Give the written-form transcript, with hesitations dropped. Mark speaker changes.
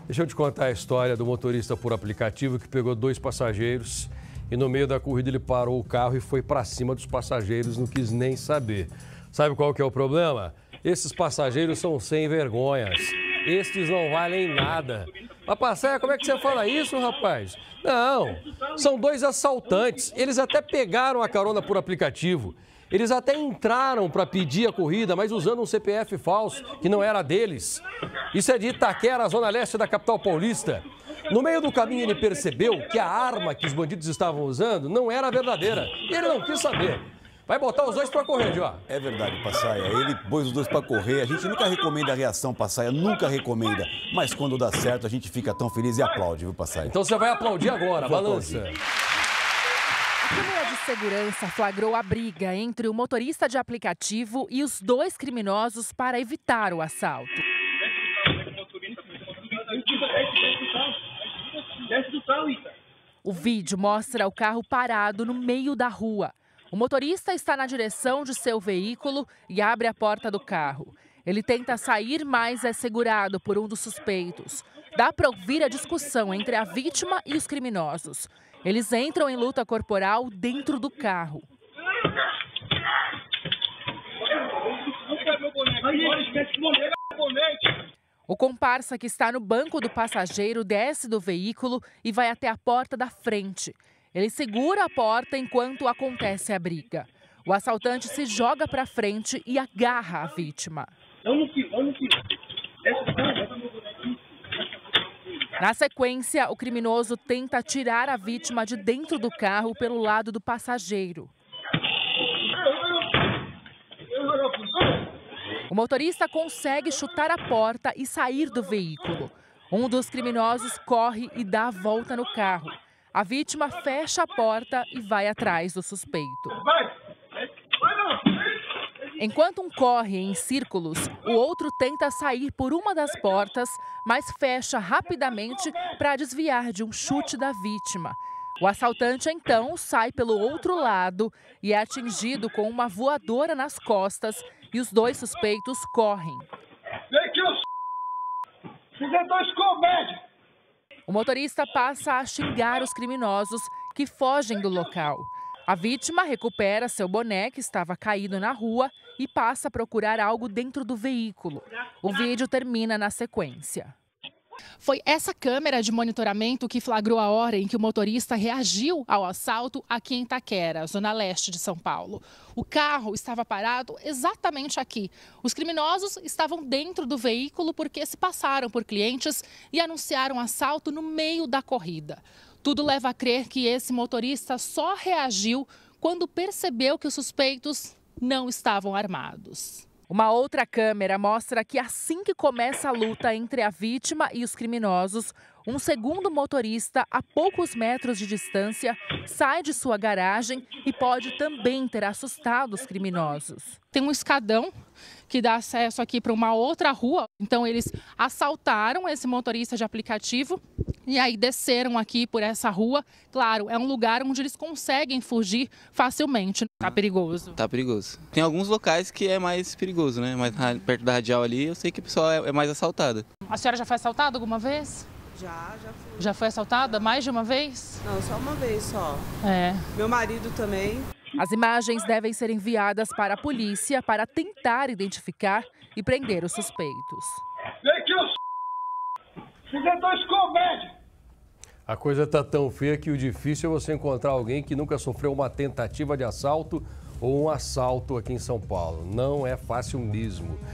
Speaker 1: Deixa eu te contar a história do motorista por aplicativo que pegou 2 passageiros e no meio da corrida ele parou o carro e foi para cima dos passageiros, não quis nem saber. Sabe qual que é o problema? Esses passageiros são sem vergonhas. Estes não valem nada. Mas, Passaia, como é que você fala isso, rapaz? Não, são 2 assaltantes. Eles até pegaram a carona por aplicativo. Eles até entraram para pedir a corrida, mas usando um CPF falso, que não era deles. Isso é de Itaquera, zona leste da capital paulista. No meio do caminho ele percebeu que a arma que os bandidos estavam usando não era verdadeira. E ele não quis saber. Vai botar os 2 para correr, Jó.
Speaker 2: É verdade, Passaia. Ele pôs os 2 para correr. A gente nunca recomenda a reação, Passaia. Nunca recomenda. Mas quando dá certo, a gente fica tão feliz e aplaude, viu, Passaia?
Speaker 1: Então você vai aplaudir agora, balança.
Speaker 3: A câmera de segurança flagrou a briga entre o motorista de aplicativo e os 2 criminosos para evitar o assalto. O vídeo mostra o carro parado no meio da rua. O motorista está na direção de seu veículo e abre a porta do carro. Ele tenta sair, mas é segurado por um dos suspeitos. Dá para ouvir a discussão entre a vítima e os criminosos. Eles entram em luta corporal dentro do carro. O comparsa que está no banco do passageiro desce do veículo e vai até a porta da frente. Ele segura a porta enquanto acontece a briga. O assaltante se joga para frente e agarra a vítima. Na sequência, o criminoso tenta tirar a vítima de dentro do carro pelo lado do passageiro. O motorista consegue chutar a porta e sair do veículo. Um dos criminosos corre e dá a volta no carro. A vítima fecha a porta e vai atrás do suspeito. Enquanto um corre em círculos, o outro tenta sair por uma das portas, mas fecha rapidamente para desviar de um chute da vítima. O assaltante, então, sai pelo outro lado e é atingido com uma voadora nas costas e os 2 suspeitos correm. O motorista passa a xingar os criminosos que fogem do local. A vítima recupera seu boné, que estava caído na rua, e passa a procurar algo dentro do veículo. O vídeo termina na sequência. Foi essa câmera de monitoramento que flagrou a hora em que o motorista reagiu ao assalto aqui em Itaquera, zona leste de São Paulo. O carro estava parado exatamente aqui. Os criminosos estavam dentro do veículo porque se passaram por clientes e anunciaram assalto no meio da corrida. Tudo leva a crer que esse motorista só reagiu quando percebeu que os suspeitos não estavam armados. Uma outra câmera mostra que assim que começa a luta entre a vítima e os criminosos, um segundo motorista, a poucos metros de distância, sai de sua garagem e pode também ter assustado os criminosos. Tem um escadão que dá acesso aqui para uma outra rua. Então eles assaltaram esse motorista de aplicativo e aí desceram aqui por essa rua. Claro, é um lugar onde eles conseguem fugir facilmente. Tá perigoso?
Speaker 4: Tá perigoso. Tem alguns locais que é mais perigoso, né? Mas perto da Radial ali, eu sei que o pessoal é mais assaltado.
Speaker 3: A senhora já foi assaltada alguma vez?
Speaker 5: Já fui.
Speaker 3: Já foi assaltada mais de uma vez?
Speaker 5: Não, só uma vez só.
Speaker 3: É.
Speaker 5: Meu marido também.
Speaker 3: As imagens devem ser enviadas para a polícia para tentar identificar e prender os suspeitos.
Speaker 1: A coisa tá tão feia que o difícil é você encontrar alguém que nunca sofreu uma tentativa de assalto ou um assalto aqui em São Paulo. Não é fácil mesmo.